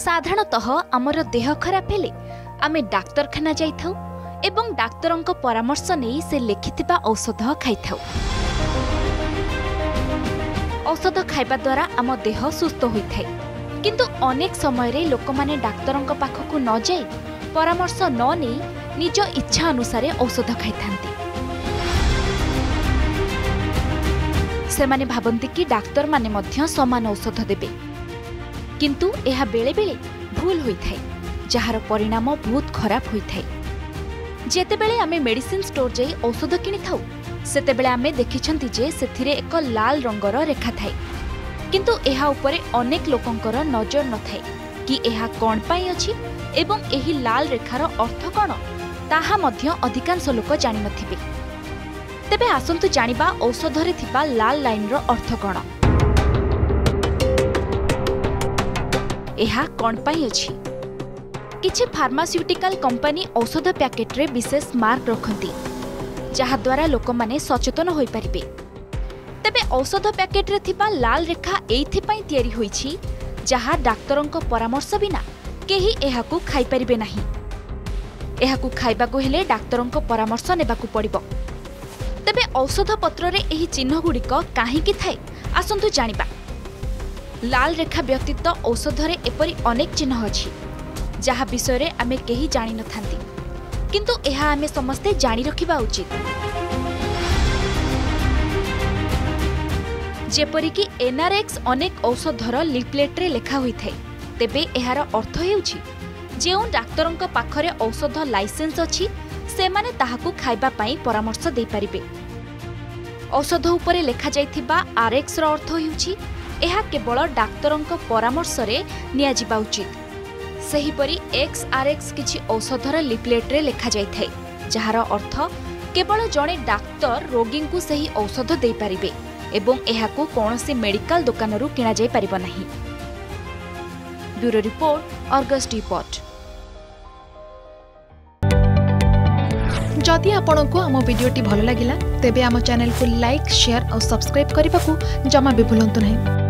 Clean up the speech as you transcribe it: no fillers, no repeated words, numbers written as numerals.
साधारणतः आमर देह खराब हेले आमे डाक्तरखाना जाइथाउ एवं डाक्तरंक परामर्श नहीं से लिखिथिबा औषध खाइथाउ। औषध खाइबा द्वारा आम देह सुस्थ होइथाय, किंतु अनेक समय रे लोकमाने डाक्तरंक पाखकु न जाई परामर्श न नहीं निज इच्छा अनुसार औषध खाइथांती। सेमाने भाबंती कि डाक्तर माने मध्य समान औषध देबे, किंतु एहा बेले बेले भूल होइथाय, जहार परिणाम बहुत खराब होइथाय। जेतेबेले आमे मेडिसिन स्टोर जाई औषध किनि थाउ सेतेबेले आमे देखिछंती जे सेथिरे एक लाल रंगर रेखा थाय, किंतु एहा उपरे अनेक लोकंकर नजर न थाय कि एहा कोन पाई अछि एवं एही लाल रेखार अर्थ कोन ताहा मध्य अधिकांश लोक जानि नथिबे। तेबे आसंतु जानिबा औषधरे थिबा लाल लाइन रो अर्थ कोन। एहा कोन पाई अछि? किछि फार्मास्यूटिकल कंपनी औषध पैकेट रे विशेष मार्क रखंती, जहा द्वारा लोक माने सचेतन होई परिबे। तेबे औषध पैकेट रे थिबा लाल रेखा एइथि पई तयारी होईछि जहा डाक्तरंक परामर्श बिना केही एहाकू खाई परिबे नाही। एहाकू खाइबाकू हेले डाक्तरंक परामर्श नेबाकू पड़िबो। तेबे औषध पत्र रे एही चिन्ह गुड़िक काहीकि थाए आसंतु जानिबा। लाल रेखा व्यतीत औषधरे एपरि अनेक चिन्ह अछि जहा विषय रे आमे केही जानि नथांती, किंतु एहा आमे समस्ते जानि रखिबा उचित। जेपरि कि एनआरएक्स अनेक औषधर लिफलेट रे लेखा होई थाए, तेबे एहार अर्थ हेउछि जेउ डाक्तरंक पाखरे औषध लाइसेंस अछि सेमाने ताहाकू खाइबा पई परामर्श दे परिबे। औषध उपरे लेखा जाइथिबा आरएक्स रो अर्थ हेउछि एहा केवल डाक्तरंक परामर्श रे निया जिबा उचित। सेहीपरि एक्सआरएक्स किछि औषधर लिफलेट रे लेखा जाइथाय, जहार अर्थ केवल जणे डाक्तर रोगी को सही औषध दे परिबे एवं एहाकू कोनोसी मेडिकल दुकानरू किना जाय परिबो नाही। Bureau report, Argus report. जदि आपंक आम भिडी भल लगा तेब आम चैनल को लाइक, शेयर और सब्सक्राइब करने को जमा भी भूलु नहीं।